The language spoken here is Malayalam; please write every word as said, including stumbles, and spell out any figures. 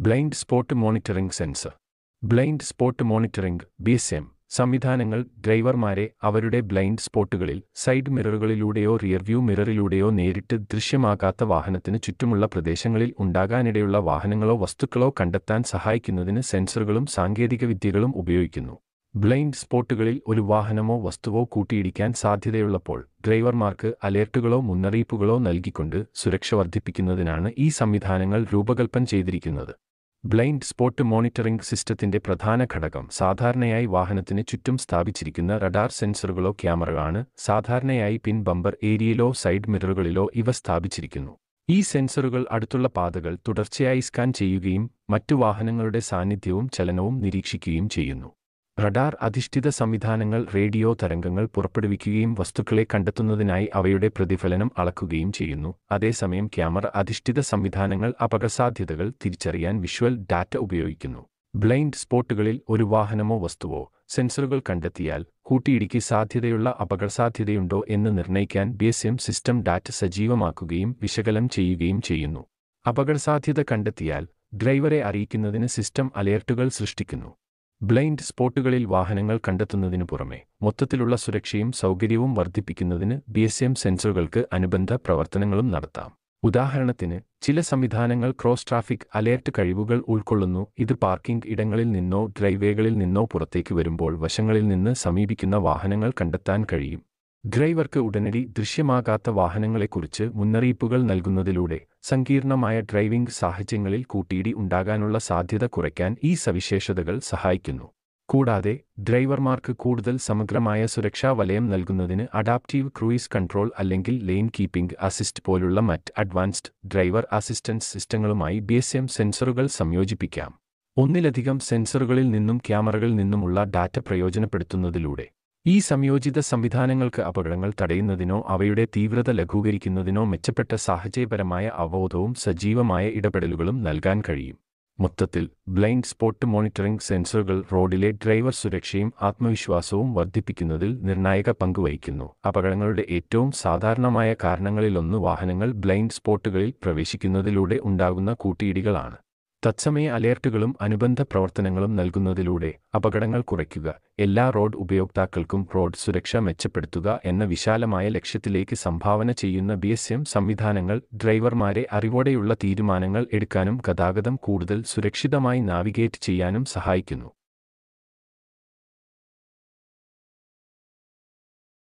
Blind spot monitoring sensor. Blind spot monitoring B S M സംവിധാനങ്ങൾ ഡ്രൈവർമാരെ അവരുടെ ബ്ലൈൻഡ് സ്പോട്ടുകളിൽ സൈഡ് മിററുകളിലൂടെയോ റിയർവ്യൂ മിററിലൂടെയോ നേരിട്ട് ദൃശ്യമാകാത്ത വാഹനത്തിന് ചുറ്റുമുള്ള പ്രദേശങ്ങളിൽ ഉണ്ടാകാനിടയുള്ള വാഹനങ്ങളോ വസ്തുക്കളോ കണ്ടെത്താൻ സഹായിക്കുന്നതിന് സെൻസറുകളും സാങ്കേതികവിദ്യകളും ഉപയോഗിക്കുന്നു. ബ്ലൈൻഡ് സ്പോട്ടുകളിൽ ഒരു വാഹനമോ വസ്തുവോ കൂട്ടിയിടിക്കാൻ സാധ്യതയുള്ളപ്പോൾ ഡ്രൈവർമാർക്ക് അലേർട്ടുകളോ മുന്നറിയിപ്പുകളോ നൽകിക്കൊണ്ട് സുരക്ഷ വർദ്ധിപ്പിക്കുന്നതിനാണ് ഈ സംവിധാനങ്ങൾ രൂപകൽപ്പന ചെയ്തിരിക്കുന്നത്. ബ്ലൈൻഡ് സ്പോട്ട് മോണിറ്ററിംഗ് സിസ്റ്റത്തിന്റെ പ്രധാന ഘടകം സാധാരണയായി വാഹനത്തിന് ചുറ്റും സ്ഥാപിച്ചിരിക്കുന്ന റഡാർ സെൻസറുകളോ ക്യാമറകളാണ്. സാധാരണയായി പിൻ ബമ്പർ ഏരിയയിലോ സൈഡ് മിററുകളിലോ ഇവ സ്ഥാപിച്ചിരിക്കുന്നു. ഈ സെൻസറുകൾ അടുത്തുള്ള പാതകൾ തുടർച്ചയായി സ്കാൻ ചെയ്യുകയും മറ്റു വാഹനങ്ങളുടെ സാന്നിധ്യവും ചലനവും നിരീക്ഷിക്കുകയും ചെയ്യുന്നു. റഡാർ അധിഷ്ഠിത സംവിധാനങ്ങൾ റേഡിയോ തരംഗങ്ങൾ പുറപ്പെടുവിക്കുകയും വസ്തുക്കളെ കണ്ടെത്തുന്നതിനായി അവയുടെ പ്രതിഫലനം അളക്കുകയും ചെയ്യുന്നു. അതേസമയം ക്യാമറ അധിഷ്ഠിത സംവിധാനങ്ങൾ അപകടസാധ്യതകൾ തിരിച്ചറിയാൻ വിഷ്വൽ ഡാറ്റ ഉപയോഗിക്കുന്നു. ബ്ലൈൻഡ് സ്പോട്ടുകളിൽ ഒരു വാഹനമോ വസ്തുവോ സെൻസറുകൾ കണ്ടെത്തിയാൽ കൂട്ടിയിടിക്ക് സാധ്യതയുള്ള അപകടസാധ്യതയുണ്ടോ എന്ന് നിർണ്ണയിക്കാൻ B S M system data സജീവമാക്കുകയും വിശകലനം ചെയ്യുകയും ചെയ്യുന്നു. അപകടസാധ്യത കണ്ടെത്തിയാൽ ഡ്രൈവറെ അറിയിക്കുന്നതിന് സിസ്റ്റം അലേർട്ടുകൾ സൃഷ്ടിക്കുന്നു. ബ്ലൈൻഡ് സ്പോട്ടുകളിൽ വാഹനങ്ങൾ കണ്ടെത്തുന്നതിനു പുറമെ മൊത്തത്തിലുള്ള സുരക്ഷയും സൗകര്യവും വർദ്ധിപ്പിക്കുന്നതിന് ബി എസ് എം സെൻസറുകൾക്ക് അനുബന്ധ പ്രവർത്തനങ്ങളും നടത്താം. ഉദാഹരണത്തിന്, ചില സംവിധാനങ്ങൾ ക്രോസ് ട്രാഫിക് അലേർട്ട് കഴിവുകൾ ഉൾക്കൊള്ളുന്നു. ഇത് പാർക്കിംഗ് ഇടങ്ങളിൽ നിന്നോ ഡ്രൈവേകളിൽ നിന്നോ പുറത്തേക്ക് വരുമ്പോൾ വശങ്ങളിൽ നിന്ന് സമീപിക്കുന്ന വാഹനങ്ങൾ കണ്ടെത്താൻ കഴിയും. ഡ്രൈവർക്ക് ഉടനടി ദൃശ്യമാകാത്ത വാഹനങ്ങളെക്കുറിച്ച് മുന്നറിയിപ്പുകൾ നൽകുന്നതിലൂടെ സങ്കീർണമായ ഡ്രൈവിംഗ് സാഹചര്യങ്ങളിൽ കൂട്ടിയിടി ഉണ്ടാകാനുള്ള സാധ്യത കുറയ്ക്കാൻ ഈ സവിശേഷതകൾ സഹായിക്കുന്നു. കൂടാതെ ഡ്രൈവർമാർക്ക് കൂടുതൽ സമഗ്രമായ സുരക്ഷാ വലയം നൽകുന്നതിന് അഡാപ്റ്റീവ് ക്രൂയിസ് കൺട്രോൾ അല്ലെങ്കിൽ ലെയിൻ കീപ്പിംഗ് അസിസ്റ്റ് പോലുള്ള മറ്റ് അഡ്വാൻസ്ഡ് ഡ്രൈവർ അസിസ്റ്റൻസ് സിസ്റ്റങ്ങളുമായി ബി എസ് എം സെൻസറുകൾ സംയോജിപ്പിക്കാം. ഒന്നിലധികം സെൻസറുകളിൽ നിന്നും ക്യാമറകളിൽ നിന്നുമുള്ള ഡാറ്റ പ്രയോജനപ്പെടുത്തുന്നതിലൂടെ ഈ സംയോജിത സംവിധാനങ്ങൾക്ക് അപകടങ്ങൾ തടയുന്നതിനോ അവയുടെ തീവ്രത ലഘൂകരിക്കുന്നതിനോ മെച്ചപ്പെട്ട സാഹചര്യപരമായ അവബോധവും സജീവമായ ഇടപെടലുകളും നൽകാൻ കഴിയും. മൊത്തത്തിൽ, ബ്ലൈൻഡ് സ്പോട്ട് മോണിറ്ററിംഗ് സെൻസറുകൾ റോഡിലെ ഡ്രൈവർ സുരക്ഷയും ആത്മവിശ്വാസവും വർദ്ധിപ്പിക്കുന്നതിൽ നിർണായക പങ്ക് വഹിക്കുന്നു. അപകടങ്ങളുടെ ഏറ്റവും സാധാരണമായ കാരണങ്ങളിലൊന്ന് വാഹനങ്ങൾ ബ്ലൈൻഡ് സ്പോട്ടുകളിൽ പ്രവേശിക്കുന്നതിലൂടെ ഉണ്ടാകുന്ന കൂട്ടിയിടികളാണ്. തത്സമയ അലേർട്ടുകളും അനുബന്ധ പ്രവർത്തനങ്ങളും നൽകുന്നതിലൂടെ അപകടങ്ങൾ കുറയ്ക്കുക, എല്ലാ റോഡ് ഉപയോക്താക്കൾക്കും റോഡ് സുരക്ഷ മെച്ചപ്പെടുത്തുക എന്ന വിശാലമായ ലക്ഷ്യത്തിലേക്ക് സംഭാവന ചെയ്യുന്ന ബി എസ് എം സംവിധാനങ്ങൾ ഡ്രൈവർമാരെ അറിവോടെയുള്ള തീരുമാനങ്ങൾ എടുക്കാനും ഗതാഗതം കൂടുതൽ സുരക്ഷിതമായി നാവിഗേറ്റ് ചെയ്യാനും സഹായിക്കുന്നു.